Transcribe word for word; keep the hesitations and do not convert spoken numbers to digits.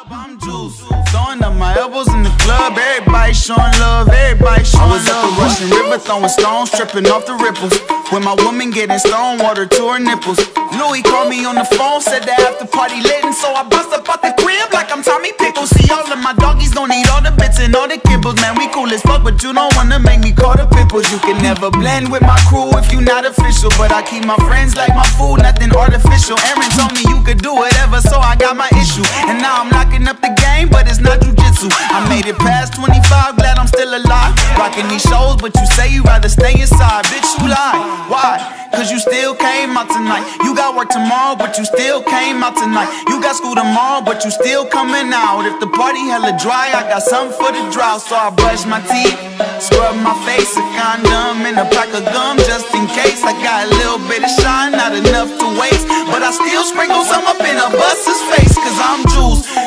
club, I'm juiced. Throwing up my elbows in the club, everybody showing love, everybody showing love. I was at the Russian River throwing stones, tripping off the ripples. With my woman getting stone water to her nipples. Louis called me on the phone, said the after party lit, and so I bust up out the crib like I'm Tommy Pickles. See, all of my doggies don't eat all the bits and all the kibbles. Man, we cool as fuck, but you don't wanna make me call the pimples. You can never blend with my crew if you not official, but I keep my friends like my food, nothing artificial. Aaron told me you could do whatever, so I got my issue. And now I'm locking up the game, but it's not jujitsu. I made it past twenty-five, glad I'm still alive. Rocking these shows, but you say you rather stay inside. Bitch, you lie. Why? Cause you still came out tonight. You got work tomorrow, but you still came out tonight. You got school tomorrow, but you still coming out. If the party hella dry, I got something for the drought. So I brush my teeth, scrub my face, a condom and a pack of gum just in case. I got a little bit of shine, not enough to waste, but I still sprinkle some up in a bus's face. Cause I'm juiced.